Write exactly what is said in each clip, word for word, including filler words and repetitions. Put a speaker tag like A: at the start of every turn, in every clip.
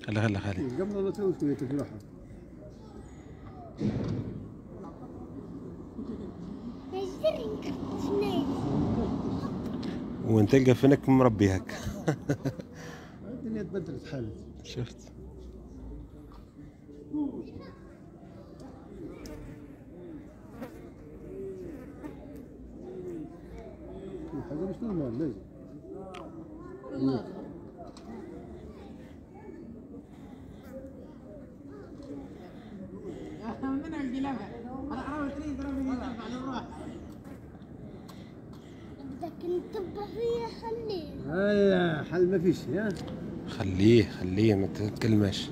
A: خلي خلي خلي.
B: قبل لا تسوي شويه تفلحها.
A: وين تلقى فينك مربي هك.
B: الدنيا تبدلت حالت.
A: شفت.
B: حاجه مش نورمال لازم.
C: من الجلابه انا احاول تريد ضربني على الراحه
D: بدك نتبع فيها خليه.
B: هيا حل ما فيش. ها
A: خليه خليه ما تتكلمش.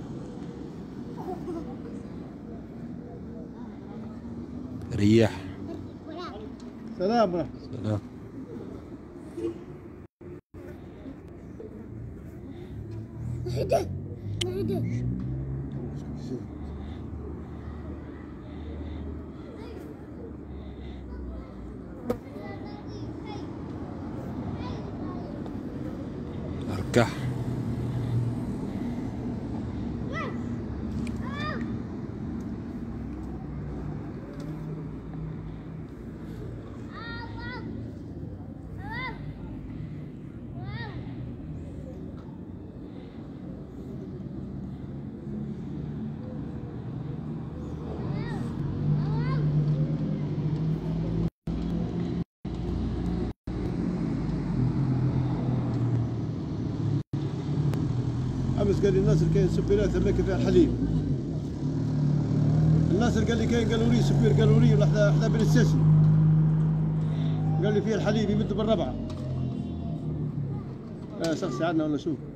A: ريح.
B: سلام ورحمة.
A: سلام.
D: هدى هدى.
A: اركح.
B: امس قال لي الناصر كاين سبيرات اماكن فيها الحليب. الناصر قال لي كاين قالوا لي سبير قالوا لي ولا حدا حدا بن الساسي قال لي فيه الحليب يمد بالربعه. اه شخصي عندنا ولا شوف.